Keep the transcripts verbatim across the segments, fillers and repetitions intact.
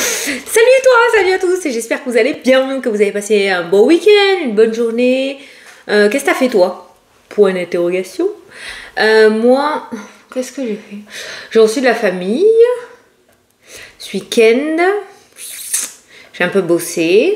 Salut toi, salut à tous, et j'espère que vous allez bien, que vous avez passé un bon week-end, une bonne journée. Euh, qu'est-ce que t'as fait toi? Point d'interrogation. Euh, moi, qu'est-ce que j'ai fait? J'ai reçu de la famille ce week-end. J'ai un peu bossé.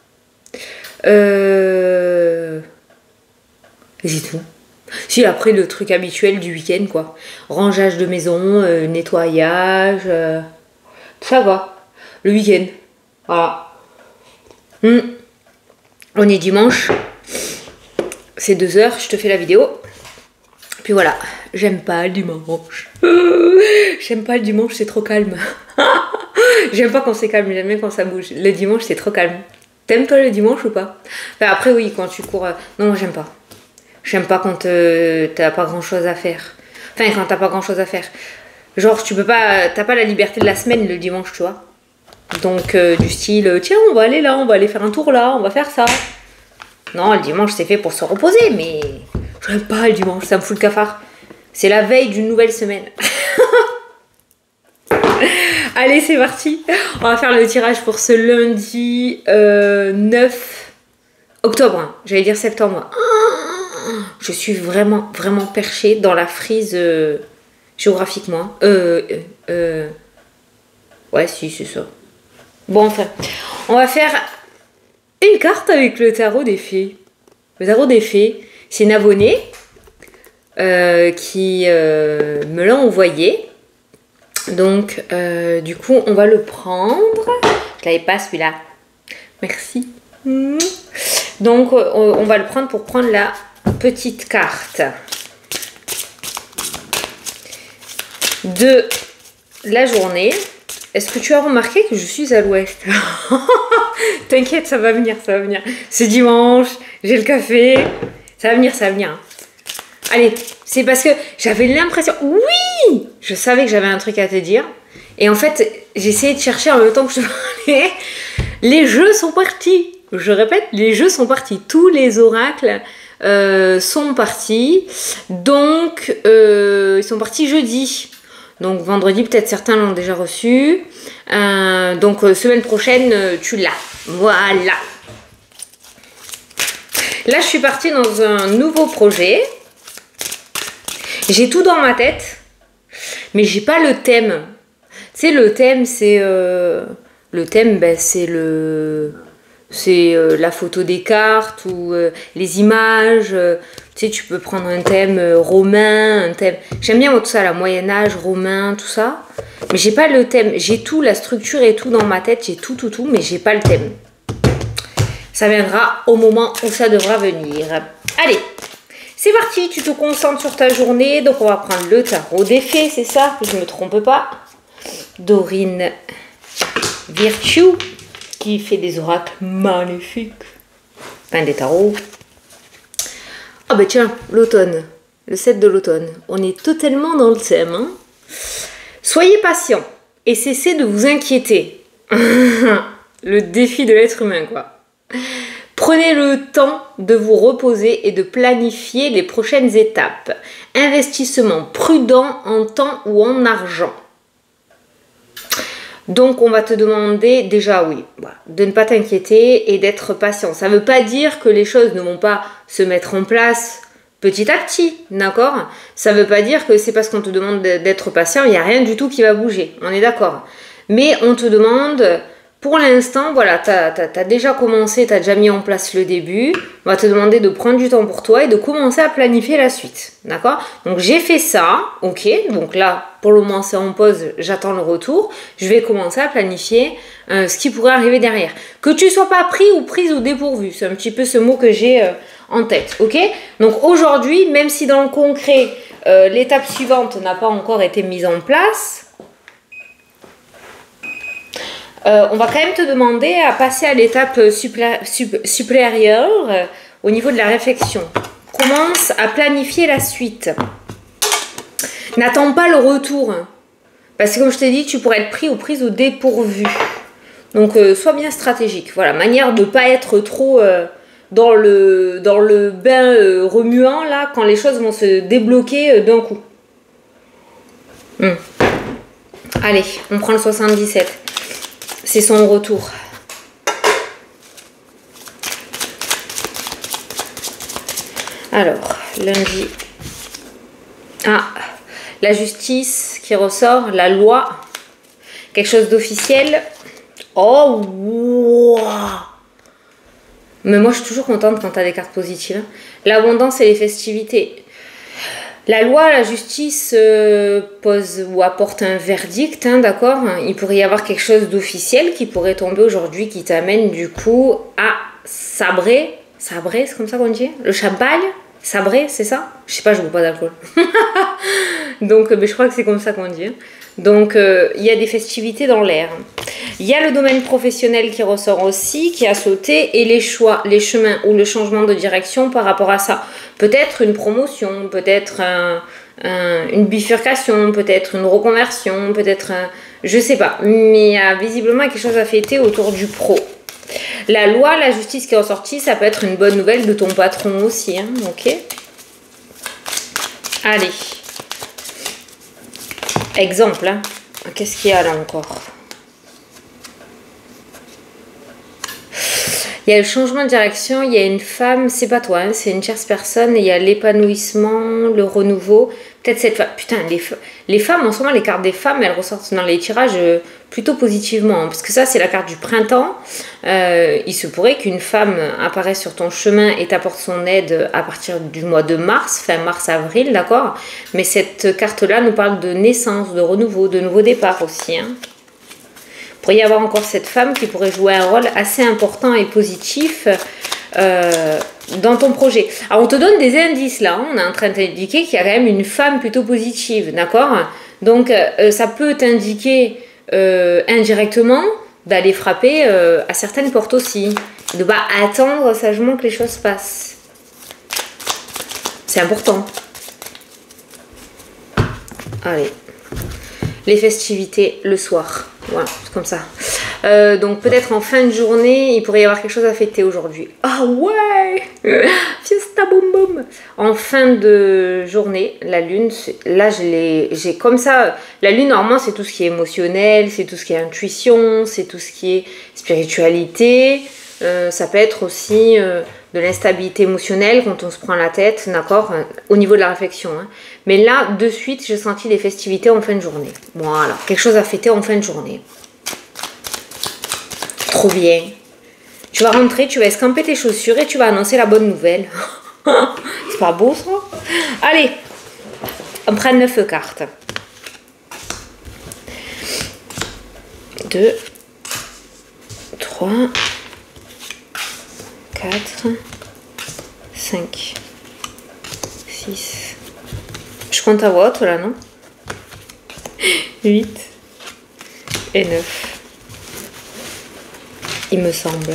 Euh... Et c'est tout. Si, après le truc habituel du week-end, quoi. Rangeage de maison, euh, nettoyage, euh, ça va. Le week-end. Voilà. Hum. On est dimanche. C'est deux heures, je te fais la vidéo. Puis voilà. J'aime pas le dimanche. J'aime pas le dimanche, c'est trop calme. J'aime pas quand c'est calme, j'aime bien quand ça bouge. Le dimanche, c'est trop calme. T'aimes toi le dimanche ou pas? Enfin, après, oui, quand tu cours... Euh... Non, j'aime pas. J'aime pas quand euh, t'as pas grand chose à faire. Enfin, quand t'as pas grand chose à faire. Genre, tu peux pas... T'as pas la liberté de la semaine le dimanche, tu vois. Donc, euh, du style, tiens, on va aller là, on va aller faire un tour là, on va faire ça. Non, le dimanche, c'est fait pour se reposer, mais... J'aime pas le dimanche, ça me fout le cafard. C'est la veille d'une nouvelle semaine. Allez, c'est parti. On va faire le tirage pour ce lundi euh, neuf octobre. Hein. J'allais dire septembre. Je suis vraiment, vraiment perchée dans la frise euh, géographiquement. Euh, euh, euh, ouais, si, c'est ça. Bon, enfin, on va faire une carte avec le tarot des fées. Le tarot des fées, c'est une abonnée euh, qui euh, me l'a envoyé. Donc, euh, du coup, on va le prendre. Je l'avais pas celui-là. Merci. Mmh. Donc, on, on va le prendre pour prendre la petite carte de la journée. Est-ce que tu as remarqué que je suis à l'ouest? T'inquiète, ça va venir, ça va venir. C'est dimanche, j'ai le café. Ça va venir, ça va venir. Allez, c'est parce que j'avais l'impression... Oui! Je savais que j'avais un truc à te dire. Et en fait, j'ai essayé de chercher en même temps que je te parlais. Les jeux sont partis. Je répète, les jeux sont partis. Tous les oracles euh, sont partis. Donc, euh, ils sont partis jeudi. Donc, vendredi, peut-être certains l'ont déjà reçu. Euh, donc, euh, semaine prochaine, euh, tu l'as. Voilà. Là, je suis partie dans un nouveau projet. J'ai tout dans ma tête, mais j'ai pas le thème. Tu sais, le thème, c'est euh, le thème, ben, c'est le, c'est euh, la photo des cartes ou euh, les images. Euh, tu sais, tu peux prendre un thème euh, romain, un thème. J'aime bien moi, tout ça, la Moyen Âge, romain, tout ça. Mais j'ai pas le thème. J'ai tout, la structure et tout dans ma tête. J'ai tout, tout, tout, mais j'ai pas le thème. Ça viendra au moment où ça devra venir. Allez. C'est parti, tu te concentres sur ta journée. Donc, on va prendre le tarot des fées, c'est ça, que je ne me trompe pas. Dorine Virtue, qui fait des oracles magnifiques. Enfin, des tarots. Ah ben tiens, l'automne. Le sept de l'automne. On est totalement dans le thème. Hein. Soyez patient et cessez de vous inquiéter. Le défi de l'être humain, quoi. Prenez le temps de vous reposer et de planifier les prochaines étapes. Investissement prudent en temps ou en argent. Donc, on va te demander, déjà, oui, de ne pas t'inquiéter et d'être patient. Ça ne veut pas dire que les choses ne vont pas se mettre en place petit à petit, d'accord? Ça ne veut pas dire que c'est parce qu'on te demande d'être patient, il n'y a rien du tout qui va bouger. On est d'accord. Mais on te demande... Pour l'instant, voilà, tu as, as, as déjà commencé, tu as déjà mis en place le début. On va te demander de prendre du temps pour toi et de commencer à planifier la suite. D'accord? Donc, j'ai fait ça. Ok. Donc là, pour le moment, c'est en pause. J'attends le retour. Je vais commencer à planifier euh, ce qui pourrait arriver derrière. Que tu ne sois pas pris ou prise au dépourvu. C'est un petit peu ce mot que j'ai euh, en tête. Ok? Donc, aujourd'hui, même si dans le concret, euh, l'étape suivante n'a pas encore été mise en place... Euh, on va quand même te demander à passer à l'étape supérieure euh, au niveau de la réflexion. Commence à planifier la suite. N'attends pas le retour. Hein, parce que comme je t'ai dit, tu pourrais être pris ou prise au dépourvu. Donc, euh, sois bien stratégique. Voilà, manière de ne pas être trop euh, dans, le, dans le bain euh, remuant, là, quand les choses vont se débloquer euh, d'un coup. Hum. Allez, on prend le soixante-dix-sept. C'est son retour. Alors, lundi. Ah, la justice qui ressort, la loi, quelque chose d'officiel. Oh, wow. Mais moi, je suis toujours contente quand tu as des cartes positives. L'abondance et les festivités. La loi, la justice euh, pose ou apporte un verdict, hein, d'accord? Il pourrait y avoir quelque chose d'officiel qui pourrait tomber aujourd'hui, qui t'amène du coup à sabrer. Sabrer, c'est comme ça qu'on dit? Le champagne? Sabrer, c'est ça? Je sais pas, je bois pas d'alcool. Donc, mais je crois que c'est comme ça qu'on dit. Donc, euh, il y a des festivités dans l'air. Il y a le domaine professionnel qui ressort aussi, qui a sauté, et les choix, les chemins ou le changement de direction par rapport à ça. Peut-être une promotion, peut-être un, un, une bifurcation, peut-être une reconversion, peut-être un... Je sais pas. Mais il y a visiblement quelque chose à fêter autour du pro. La loi, la justice qui est ressortie, ça peut être une bonne nouvelle de ton patron aussi. Hein, ok. Allez. Exemple. Hein. Qu'est-ce qu'il y a là encore? Il y a le changement de direction, il y a une femme, c'est pas toi, hein, c'est une tierce personne, et il y a l'épanouissement, le renouveau. Peut-être cette femme. Putain, les, les femmes, en ce moment, les cartes des femmes, elles ressortent dans les tirages plutôt positivement. Hein, parce que ça, c'est la carte du printemps. Euh, il se pourrait qu'une femme apparaisse sur ton chemin et t'apporte son aide à partir du mois de mars, fin mars-avril, d'accord? Mais cette carte-là nous parle de naissance, de renouveau, de nouveau départ aussi. Hein. Il pourrait y avoir encore cette femme qui pourrait jouer un rôle assez important et positif euh, dans ton projet. Alors, on te donne des indices là. Hein. On est en train de t'indiquer qu'il y a quand même une femme plutôt positive, d'accord? Donc, euh, ça peut t'indiquer euh, indirectement d'aller frapper euh, à certaines portes aussi. De ne pas attendre sagement que les choses passent. C'est important. Allez. Les festivités le soir. Voilà, c'est comme ça. Euh, donc peut-être en fin de journée, il pourrait y avoir quelque chose à fêter aujourd'hui. Ah ouais, fiesta boum boum. En fin de journée, la lune, là j'ai comme ça, la lune normalement c'est tout ce qui est émotionnel, c'est tout ce qui est intuition, c'est tout ce qui est spiritualité. Euh, ça peut être aussi euh, de l'instabilité émotionnelle quand on se prend la tête, d'accord, euh, au niveau de la réflexion. Hein. Mais là, de suite, j'ai senti des festivités en fin de journée. Voilà, quelque chose à fêter en fin de journée. Trop bien. Tu vas rentrer, tu vas escamper tes chaussures et tu vas annoncer la bonne nouvelle. C'est pas beau ça? Allez, on prend neuf cartes. deux, trois, quatre, cinq, six. Je compte à voix haute là, non? huit et neuf. Il me semble.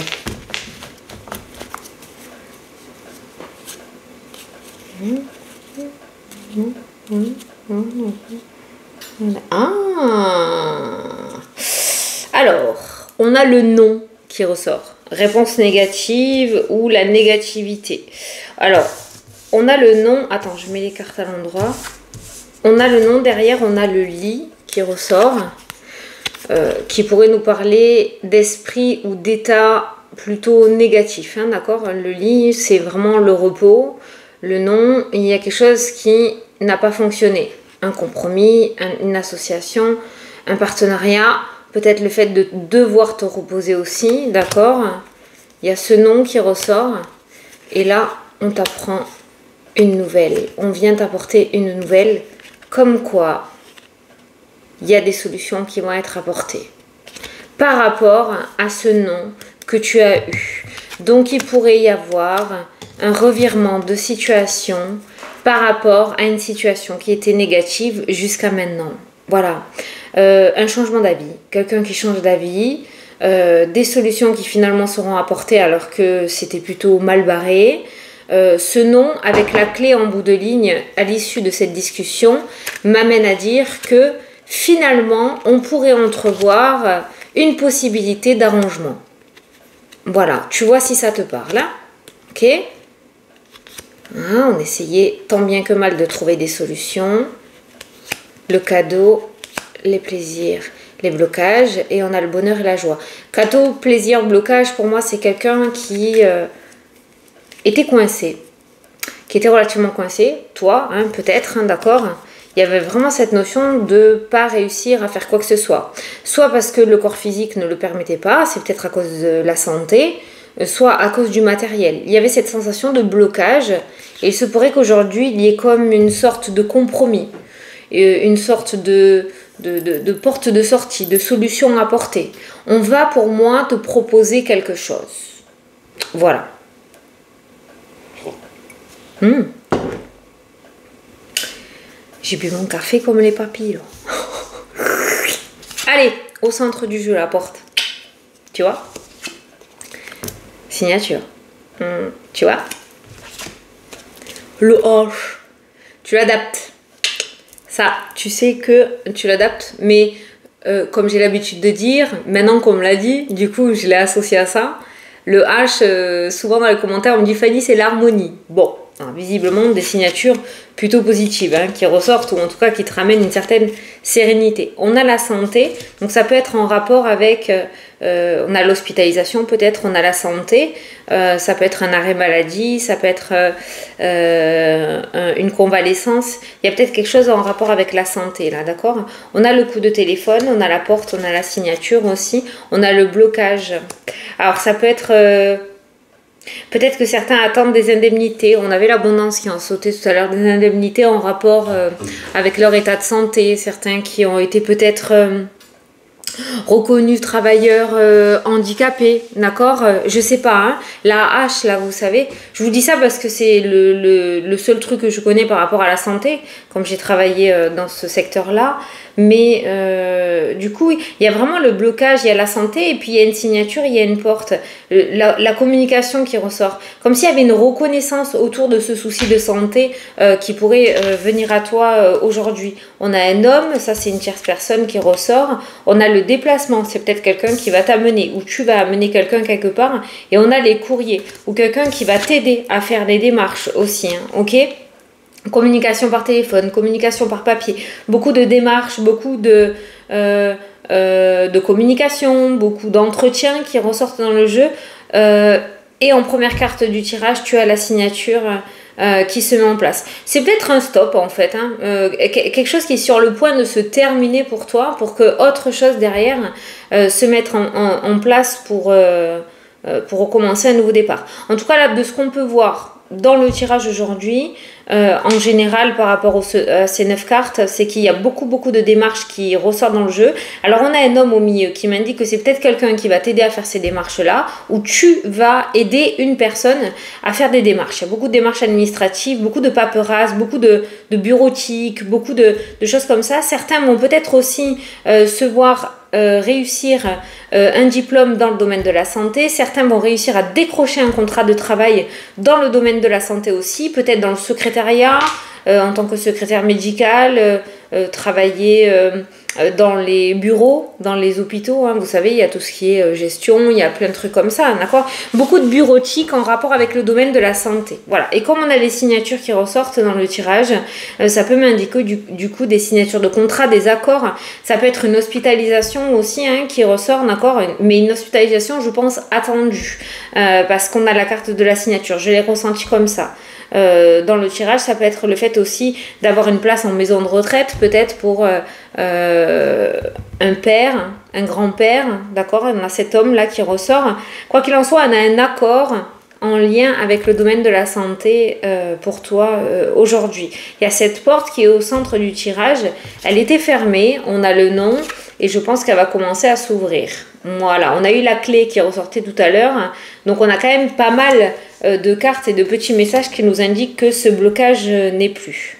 Ah! Alors, on a le non qui ressort. Réponse négative ou la négativité. Alors, on a le non. Attends, je mets les cartes à l'endroit. On a le non, derrière, on a le lit qui ressort. Euh, qui pourrait nous parler d'esprit ou d'état plutôt négatif. Hein, d'accord? Le lit, c'est vraiment le repos. Le non, il y a quelque chose qui n'a pas fonctionné. Un compromis, un, une association, un partenariat. Peut-être le fait de devoir te reposer aussi, d'accord? Il y a ce nom qui ressort. Et là, on t'apprend une nouvelle. On vient t'apporter une nouvelle. Comme quoi, il y a des solutions qui vont être apportées. Par rapport à ce nom que tu as eu. Donc, il pourrait y avoir un revirement de situation par rapport à une situation qui était négative jusqu'à maintenant. Voilà. Euh, un changement d'avis, quelqu'un qui change d'avis, euh, des solutions qui finalement seront apportées alors que c'était plutôt mal barré. Euh, ce nom, avec la clé en bout de ligne à l'issue de cette discussion, m'amène à dire que finalement, on pourrait entrevoir une possibilité d'arrangement. Voilà, tu vois si ça te parle, hein? Ok? Hein, on essayait tant bien que mal de trouver des solutions. Le cadeau, les plaisirs, les blocages, et on a le bonheur et la joie. Cadeau, plaisir, blocage, pour moi, c'est quelqu'un qui euh, était coincé, qui était relativement coincé, toi, hein, peut-être, hein, d'accord. Il y avait vraiment cette notion de pas réussir à faire quoi que ce soit. Soit parce que le corps physique ne le permettait pas, c'est peut-être à cause de la santé, soit à cause du matériel. Il y avait cette sensation de blocage, et il se pourrait qu'aujourd'hui, il y ait comme une sorte de compromis, une sorte de, de, de, de porte de sortie, de solution à apporter. On va pour moi te proposer quelque chose. Voilà. Mmh. J'ai bu mon café comme les papilles. Là. Allez, au centre du jeu, la porte. Tu vois? Signature. Mmh. Tu vois? Le H. Tu l'adaptes. Ça, tu sais que tu l'adaptes, mais euh, comme j'ai l'habitude de dire, maintenant qu'on me l'a dit, du coup, je l'ai associé à ça. Le H, euh, souvent dans les commentaires, on me dit Fanny, c'est l'harmonie. Bon. Alors, visiblement des signatures plutôt positives hein, qui ressortent, ou en tout cas qui te ramènent une certaine sérénité. On a la santé, donc ça peut être en rapport avec, euh, on a l'hospitalisation peut-être, on a la santé, euh, ça peut être un arrêt maladie, ça peut être euh, euh, une convalescence, il y a peut-être quelque chose en rapport avec la santé là, d'accord? On a le coup de téléphone, on a la porte, on a la signature aussi, on a le blocage. Alors ça peut être... Euh, Peut-être que certains attendent des indemnités. On avait l'abondance qui en sautait tout à l'heure, des indemnités en rapport euh, avec leur état de santé. Certains qui ont été peut-être euh, reconnus travailleurs euh, handicapés, d'accord? euh, Je sais pas, hein. La hache, là, vous savez, je vous dis ça parce que c'est le, le, le seul truc que je connais par rapport à la santé, comme j'ai travaillé euh, dans ce secteur-là. Mais euh, du coup, il y a vraiment le blocage, il y a la santé, et puis il y a une signature, il y a une porte. La, la communication qui ressort. Comme s'il y avait une reconnaissance autour de ce souci de santé euh, qui pourrait euh, venir à toi euh, aujourd'hui. On a un homme, ça c'est une tierce personne qui ressort. On a le déplacement, c'est peut-être quelqu'un qui va t'amener, ou tu vas amener quelqu'un quelque part. Et on a les courriers, ou quelqu'un qui va t'aider à faire des démarches aussi, hein, ok ? Communication par téléphone, communication par papier, beaucoup de démarches, beaucoup de, euh, euh, de communication, beaucoup d'entretiens qui ressortent dans le jeu. Euh, et en première carte du tirage, tu as la signature euh, qui se met en place. C'est peut-être un stop en fait, hein, euh, quelque chose qui est sur le point de se terminer pour toi, pour que autre chose derrière euh, se mette en, en, en place pour, euh, pour recommencer un nouveau départ. En tout cas, là, de ce qu'on peut voir dans le tirage aujourd'hui, euh, en général par rapport aux, à ces neuf cartes, c'est qu'il y a beaucoup beaucoup de démarches qui ressortent dans le jeu. Alors on a un homme au milieu qui m'indique que c'est peut-être quelqu'un qui va t'aider à faire ces démarches-là, ou tu vas aider une personne à faire des démarches. Il y a beaucoup de démarches administratives, beaucoup de paperasse, beaucoup de, de bureautique, beaucoup de, de choses comme ça. Certains vont peut-être aussi euh, se voir Euh, réussir euh, un diplôme dans le domaine de la santé, certains vont réussir à décrocher un contrat de travail dans le domaine de la santé aussi, peut-être dans le secrétariat, euh, en tant que secrétaire médical, euh, euh, travailler euh, dans les bureaux, dans les hôpitaux, hein, vous savez, il y a tout ce qui est euh, gestion, il y a plein de trucs comme ça, d'accord? Beaucoup de bureautique en rapport avec le domaine de la santé. Voilà, et comme on a les signatures qui ressortent dans le tirage, euh, ça peut m'indiquer du, du coup des signatures de contrat, des accords, ça peut être une hospitalisation aussi hein, qui ressort, d'accord? Mais une hospitalisation, je pense, attendue, euh, parce qu'on a la carte de la signature, je l'ai ressenti comme ça. Euh, dans le tirage, ça peut être le fait aussi d'avoir une place en maison de retraite, peut-être pour euh, euh, un père, un grand-père, d'accord? On a cet homme-là qui ressort. Quoi qu'il en soit, on a un accord en lien avec le domaine de la santé euh, pour toi euh, aujourd'hui. Il y a cette porte qui est au centre du tirage. Elle était fermée, on a le nom et je pense qu'elle va commencer à s'ouvrir. Voilà, on a eu la clé qui ressortait tout à l'heure. Donc on a quand même pas mal euh, de cartes et de petits messages qui nous indiquent que ce blocage euh, n'est plus.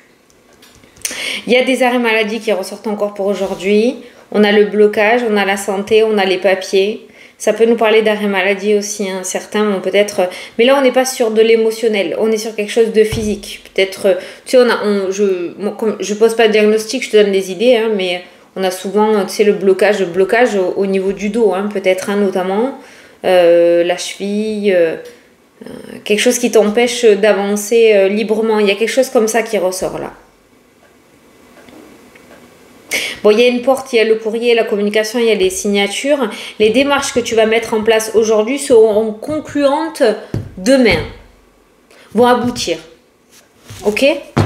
Il y a des arrêts maladie qui ressortent encore pour aujourd'hui. On a le blocage, on a la santé, on a les papiers. Ça peut nous parler d'arrêt maladie aussi, hein. Certains vont peut-être... Mais là, on n'est pas sur de l'émotionnel, on est sur quelque chose de physique. Peut-être, tu sais, on a, on, je moi, comme, je pose pas de diagnostic, je te donne des idées, hein, mais on a souvent, tu sais, le blocage, le blocage au, au niveau du dos, hein, peut-être, hein, notamment, euh, la cheville, euh, euh, quelque chose qui t'empêche d'avancer euh, librement. Il y a quelque chose comme ça qui ressort là. Bon, il y a une porte, il y a le courrier, la communication, il y a les signatures. Les démarches que tu vas mettre en place aujourd'hui seront concluantes demain. Vont aboutir. Ok?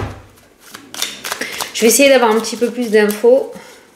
Je vais essayer d'avoir un petit peu plus d'infos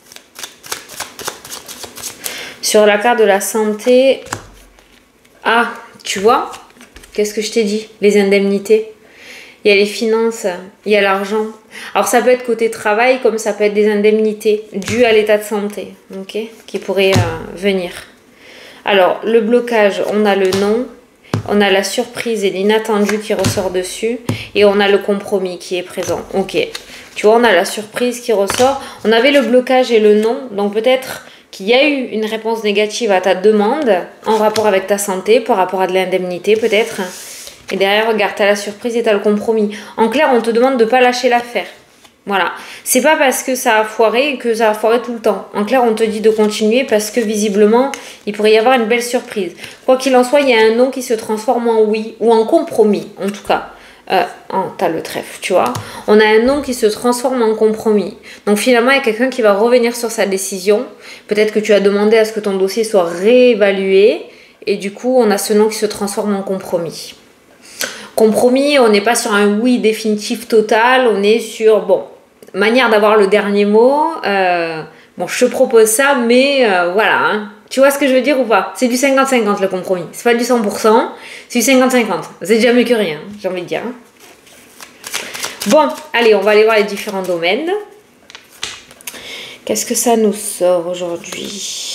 sur la carte de la santé. Ah, tu vois? Qu'est-ce que je t'ai dit? Les indemnités. Il y a les finances, il y a l'argent. Alors ça peut être côté travail comme ça peut être des indemnités dues à l'état de santé, ok, qui pourraient euh, venir. Alors le blocage, on a le non, on a la surprise et l'inattendu qui ressort dessus et on a le compromis qui est présent, ok. Tu vois, on a la surprise qui ressort, on avait le blocage et le non, donc peut-être qu'il y a eu une réponse négative à ta demande en rapport avec ta santé, par rapport à de l'indemnité peut-être. Et derrière, regarde, tu as la surprise et tu as le compromis. En clair, on te demande de ne pas lâcher l'affaire. Voilà. C'est pas parce que ça a foiré que ça a foiré tout le temps. En clair, on te dit de continuer parce que visiblement, il pourrait y avoir une belle surprise. Quoi qu'il en soit, il y a un non qui se transforme en oui ou en compromis, en tout cas. Euh, oh, t'as le trèfle, tu vois. On a un non qui se transforme en compromis. Donc finalement, il y a quelqu'un qui va revenir sur sa décision. Peut-être que tu as demandé à ce que ton dossier soit réévalué. Et du coup, on a ce non qui se transforme en compromis. Compromis, on n'est pas sur un oui définitif total, on est sur, bon, manière d'avoir le dernier mot. Euh, bon, je te propose ça, mais euh, voilà. Hein. Tu vois ce que je veux dire ou pas? C'est du cinquante cinquante le compromis. C'est pas du cent pour cent, c'est du cinquante cinquante. C'est déjà mieux que rien, j'ai envie de dire. Bon, allez, on va aller voir les différents domaines. Qu'est-ce que ça nous sort aujourd'hui?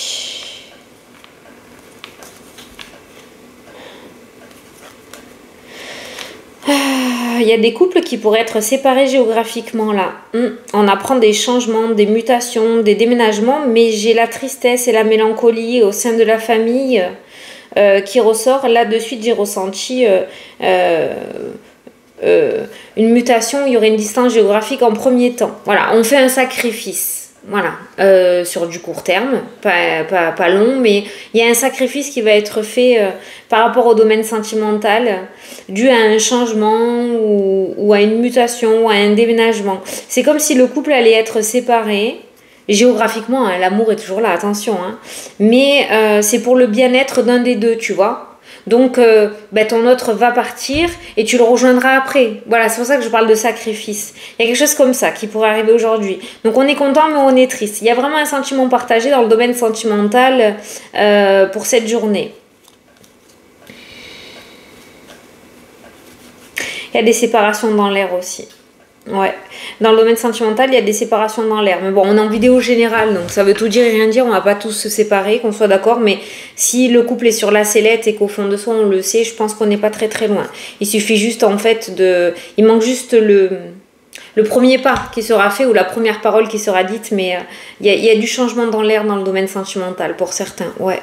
Il y a des couples qui pourraient être séparés géographiquement là. On apprend des changements, des mutations, des déménagements, mais j'ai la tristesse et la mélancolie au sein de la famille euh, qui ressort. Là, de suite, j'ai ressenti euh, euh, euh, une mutation, il y aurait une distance géographique en premier temps. Voilà, on fait un sacrifice. Voilà, euh, sur du court terme, pas, pas, pas long, mais il y a un sacrifice qui va être fait euh, par rapport au domaine sentimental, dû à un changement ou, ou à une mutation ou à un déménagement. C'est comme si le couple allait être séparé, géographiquement, hein, l'amour est toujours là, attention, hein, mais euh, c'est pour le bien-être d'un des deux, tu vois. Donc, euh, ben, ton autre va partir et tu le rejoindras après. Voilà, c'est pour ça que je parle de sacrifice. Il y a quelque chose comme ça qui pourrait arriver aujourd'hui. Donc, on est content, mais on est triste. Il y a vraiment un sentiment partagé dans le domaine sentimental euh, pour cette journée. Il y a des séparations dans l'air aussi. Ouais, dans le domaine sentimental, il y a des séparations dans l'air. Mais bon, on est en vidéo générale, donc ça veut tout dire et rien dire. On va pas tous se séparer, qu'on soit d'accord. Mais si le couple est sur la sellette et qu'au fond de soi, on le sait, je pense qu'on n'est pas très très loin. Il suffit juste en fait de... Il manque juste le, le premier pas qui sera fait ou la première parole qui sera dite. Mais euh, il y a, il y a du changement dans l'air dans le domaine sentimental pour certains, ouais.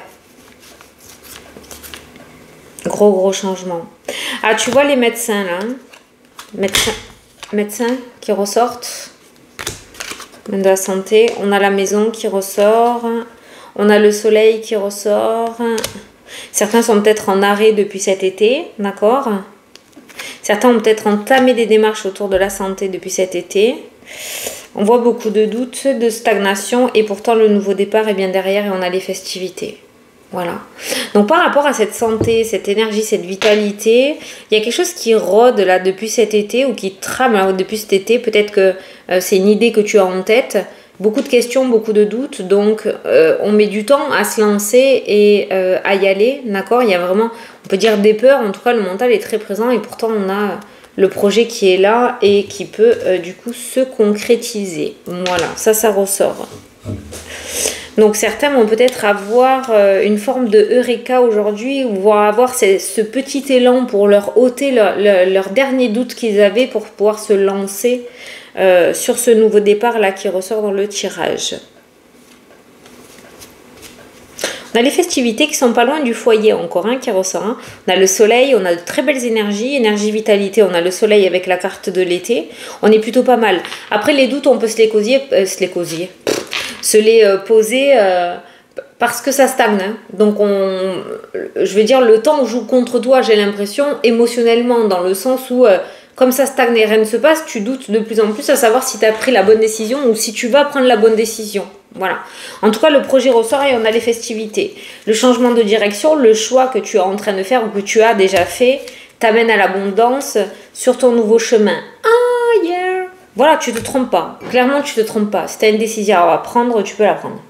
Gros gros changement. Ah, tu vois les médecins là, hein, médecins... médecins qui ressortent de la santé, on a la maison qui ressort, on a le soleil qui ressort, certains sont peut-être en arrêt depuis cet été, d'accord, certains ont peut-être entamé des démarches autour de la santé depuis cet été, on voit beaucoup de doutes, de stagnation et pourtant le nouveau départ est bien derrière et on a les festivités. Voilà. Donc par rapport à cette santé, cette énergie, cette vitalité, il y a quelque chose qui rôde là depuis cet été ou qui trame là, depuis cet été. Peut-être que euh, c'est une idée que tu as en tête. Beaucoup de questions, beaucoup de doutes. Donc euh, on met du temps à se lancer et euh, à y aller. D'accord? Il y a vraiment, on peut dire des peurs. En tout cas, le mental est très présent et pourtant on a le projet qui est là et qui peut euh, du coup se concrétiser. Voilà, ça, ça ressort. Donc certains vont peut-être avoir euh, une forme de eureka aujourd'hui ou vont avoir ce, ce petit élan pour leur ôter leur, leur, leur dernier doute qu'ils avaient pour pouvoir se lancer euh, sur ce nouveau départ là qui ressort dans le tirage. On a les festivités qui sont pas loin du foyer encore, hein, qui ressort. Hein. On a le soleil, on a de très belles énergies, énergie vitalité, on a le soleil avec la carte de l'été. On est plutôt pas mal. Après les doutes, on peut se les causer, euh, se les causer, se les euh, poser euh, parce que ça stagne. Hein. Donc on, je veux dire, le temps joue contre toi, j'ai l'impression, émotionnellement, dans le sens où euh, Comme ça stagne et rien ne se passe, tu doutes de plus en plus à savoir si tu as pris la bonne décision ou si tu vas prendre la bonne décision. Voilà. En tout cas, le projet ressort et on a les festivités. Le changement de direction, le choix que tu es en train de faire ou que tu as déjà fait, t'amène à l'abondance sur ton nouveau chemin. Ah, yeah! Voilà, tu te trompes pas. Clairement, tu te trompes pas. Si tu as une décision à prendre, tu peux la prendre.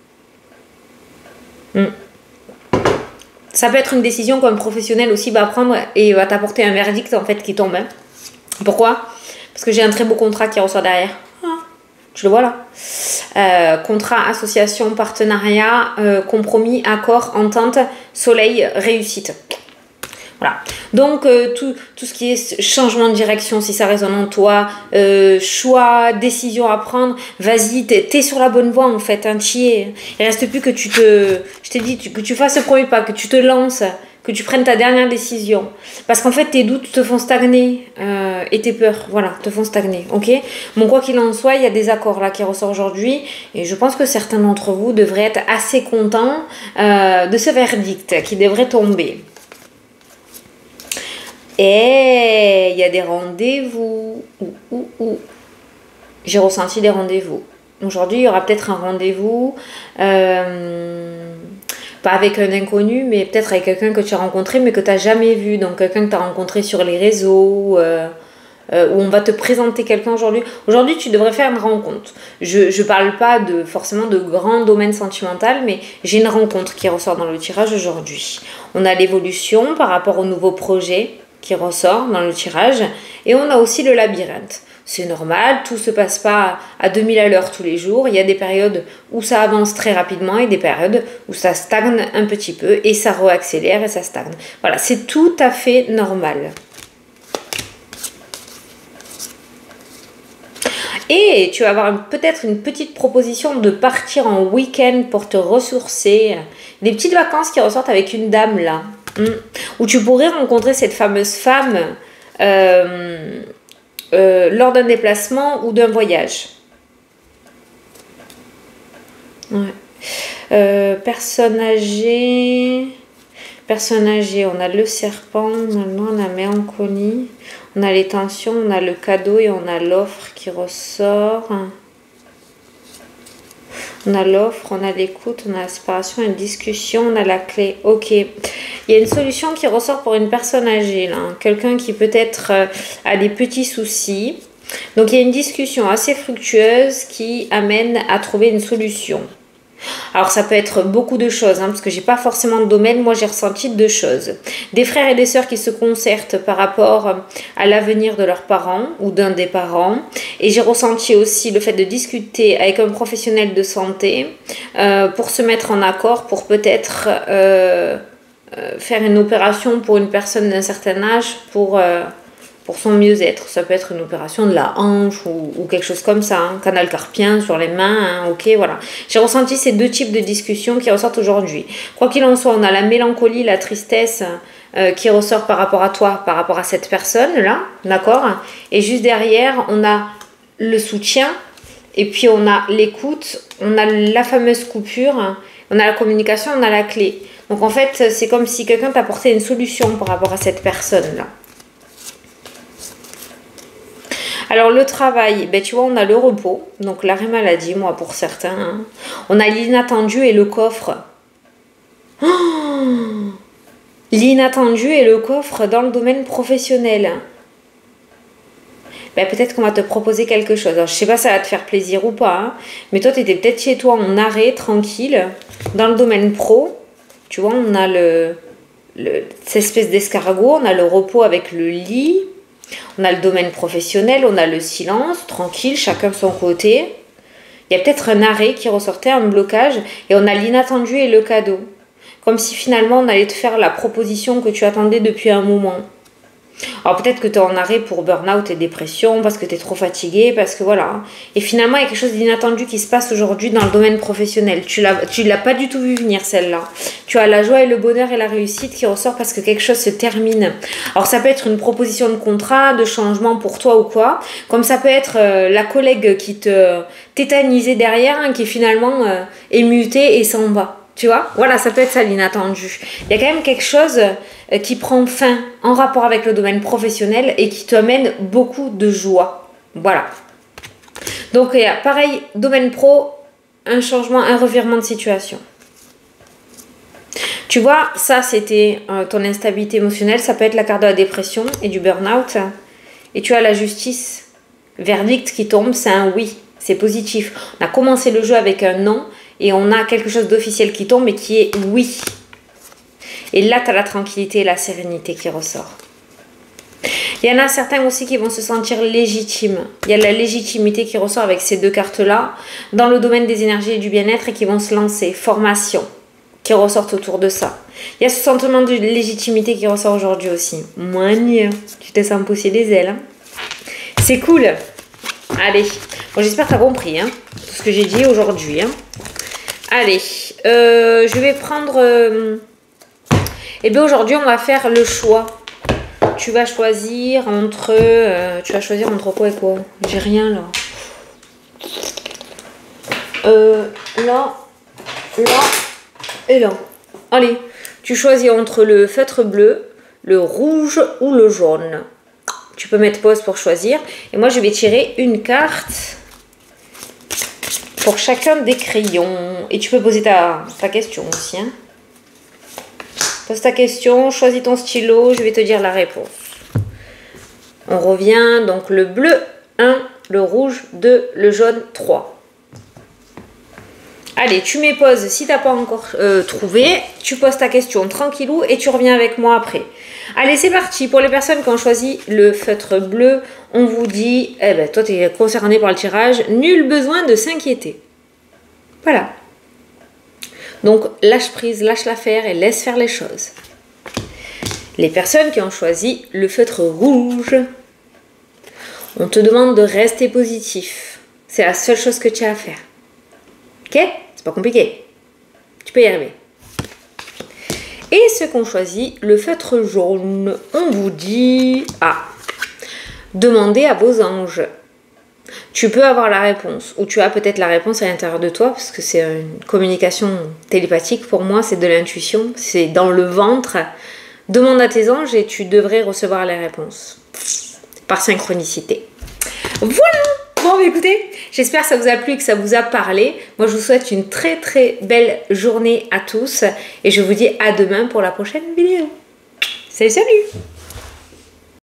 Hmm. Ça peut être une décision qu'un professionnel aussi va prendre et va t'apporter un verdict en fait qui tombe. Hein. Pourquoi? Parce que j'ai un très beau contrat qui ressort derrière. Ah, tu le vois là. Euh, contrat, association, partenariat, euh, compromis, accord, entente, soleil, réussite. Voilà. Donc, euh, tout, tout ce qui est changement de direction, si ça résonne en toi, euh, choix, décision à prendre, vas-y, t'es, t'es sur la bonne voie en fait, hein, t'y es. Il reste plus que tu te, je t'ai dit, tu, que tu fasses le premier pas, que tu te lances, que tu prennes ta dernière décision. Parce qu'en fait, tes doutes te font stagner euh, et tes peurs, voilà, te font stagner, ok? Bon, quoi qu'il en soit, il y a des accords là qui ressortent aujourd'hui et je pense que certains d'entre vous devraient être assez contents euh, de ce verdict qui devrait tomber. Et il y a des rendez-vous. Ouh, ouh, ouh. J'ai ressenti des rendez-vous. Aujourd'hui, il y aura peut-être un rendez-vous, euh, pas avec un inconnu, mais peut-être avec quelqu'un que tu as rencontré, mais que tu n'as jamais vu. Donc, quelqu'un que tu as rencontré sur les réseaux, euh, euh, où on va te présenter quelqu'un aujourd'hui. Aujourd'hui, tu devrais faire une rencontre. Je ne parle pas de, forcément de grands domaines sentimentaux, mais j'ai une rencontre qui ressort dans le tirage aujourd'hui. On a l'évolution par rapport au nouveau projet qui ressort dans le tirage et on a aussi le labyrinthe. C'est normal, tout se passe pas à deux mille à l'heure tous les jours, il y a des périodes où ça avance très rapidement et des périodes où ça stagne un petit peu et ça réaccélère et ça stagne. Voilà, c'est tout à fait normal. Et tu vas avoir peut-être une petite proposition de partir en week-end pour te ressourcer. Des petites vacances qui ressortent avec une dame là. Mmh. Où tu pourrais rencontrer cette fameuse femme euh, euh, lors d'un déplacement ou d'un voyage. Ouais. Euh, personne âgée. Personne âgée, on a le serpent, maintenant on a la mélancolie, on a les tensions, on a le cadeau et on a l'offre qui ressort. On a l'offre, on a l'écoute, on a la séparation, une discussion, on a la clé. Ok. Il y a une solution qui ressort pour une personne âgée, là. Quelqu'un qui peut-être euh, a des petits soucis. Donc, il y a une discussion assez fructueuse qui amène à trouver une solution. Alors, ça peut être beaucoup de choses, hein, parce que j'ai pas forcément de domaine. Moi, j'ai ressenti deux choses. Des frères et des sœurs qui se concertent par rapport à l'avenir de leurs parents ou d'un des parents. Et j'ai ressenti aussi le fait de discuter avec un professionnel de santé euh, pour se mettre en accord, pour peut-être euh, euh, faire une opération pour une personne d'un certain âge, pour... Euh, pour son mieux-être. Ça peut être une opération de la hanche ou, ou quelque chose comme ça, hein. Canal carpien sur les mains, hein. Ok, voilà. J'ai ressenti ces deux types de discussions qui ressortent aujourd'hui. Quoi qu'il en soit, on a la mélancolie, la tristesse euh, qui ressort par rapport à toi, par rapport à cette personne-là, d'accord? Et juste derrière, on a le soutien, et puis on a l'écoute, on a la fameuse coupure, on a la communication, on a la clé. Donc en fait, c'est comme si quelqu'un t'apportait une solution par rapport à cette personne-là. Alors le travail, ben, tu vois, on a le repos, donc l'arrêt maladie, moi pour certains. Hein. On a l'inattendu et le coffre. Oh, l'inattendu et le coffre dans le domaine professionnel. Ben, peut-être qu'on va te proposer quelque chose. Alors, je sais pas si ça va te faire plaisir ou pas, hein, mais toi, tu étais peut-être chez toi en arrêt, tranquille, dans le domaine pro. Tu vois, on a le, le, cette espèce d'escargot, on a le repos avec le lit. On a le domaine professionnel, on a le silence, tranquille, chacun de son côté. Il y a peut-être un arrêt qui ressortait, un blocage, et on a l'inattendu et le cadeau. Comme si finalement on allait te faire la proposition que tu attendais depuis un moment. Alors peut-être que tu es en arrêt pour burn-out et dépression, parce que tu es trop fatigué, parce que voilà. Et finalement, il y a quelque chose d'inattendu qui se passe aujourd'hui dans le domaine professionnel. Tu l'as, tu l'as pas du tout vu venir, celle-là. Tu as la joie et le bonheur et la réussite qui ressort parce que quelque chose se termine. Alors ça peut être une proposition de contrat, de changement pour toi ou quoi. Comme ça peut être euh, la collègue qui te tétanisait derrière, hein, qui finalement euh, est mutée et s'en va. Tu vois, voilà, ça peut être ça l'inattendu. Il y a quand même quelque chose qui prend fin en rapport avec le domaine professionnel et qui t'amène beaucoup de joie. Voilà. Donc, il y a pareil, domaine pro, un changement, un revirement de situation. Tu vois, ça c'était euh, ton instabilité émotionnelle, ça peut être la carte de la dépression et du burn-out. Et tu as la justice, verdict qui tombe, c'est un oui, c'est positif. On a commencé le jeu avec un non et on a quelque chose d'officiel qui tombe et qui est oui. Et là, tu as la tranquillité et la sérénité qui ressort. Il y en a certains aussi qui vont se sentir légitimes. Il y a la légitimité qui ressort avec ces deux cartes-là dans le domaine des énergies et du bien-être et qui vont se lancer. Formation qui ressortent autour de ça. Il y a ce sentiment de légitimité qui ressort aujourd'hui aussi. Moigne, tu te sens pousser des ailes. Hein. C'est cool. Allez, bon, j'espère que tu as compris hein, tout ce que j'ai dit aujourd'hui. Hein. Allez, euh, je vais prendre... Euh, et bien aujourd'hui, on va faire le choix. Tu vas choisir entre... Euh, tu vas choisir entre quoi et quoi? J'ai rien là. Euh, là, là et là. Allez, tu choisis entre le feutre bleu, le rouge ou le jaune. Tu peux mettre pause pour choisir. Et moi, je vais tirer une carte pour chacun des crayons. Et tu peux poser ta, ta question aussi. Hein. Pose ta question, choisis ton stylo, je vais te dire la réponse. On revient, donc le bleu, un, le rouge, deux, le jaune, trois. Allez, tu mets pause si tu n'as pas encore euh, trouvé. Tu poses ta question tranquillou et tu reviens avec moi après. Allez, c'est parti. Pour les personnes qui ont choisi le feutre bleu, on vous dit, eh ben, toi, tu es concerné par le tirage. Nul besoin de s'inquiéter. Voilà. Donc, lâche prise, lâche l'affaire et laisse faire les choses. Les personnes qui ont choisi le feutre rouge, on te demande de rester positif. C'est la seule chose que tu as à faire. Ok? C'est pas compliqué. Tu peux y arriver. Et ceux qui ont choisi le feutre jaune, on vous dit... Ah, demandez à vos anges. Tu peux avoir la réponse, ou tu as peut-être la réponse à l'intérieur de toi, parce que c'est une communication télépathique. Pour moi, c'est de l'intuition, c'est dans le ventre. Demande à tes anges et tu devrais recevoir les réponses. Par synchronicité. Voilà! Bon, écoutez, j'espère que ça vous a plu, que ça vous a parlé. Moi, je vous souhaite une très très belle journée à tous. Et je vous dis à demain pour la prochaine vidéo. Salut, salut!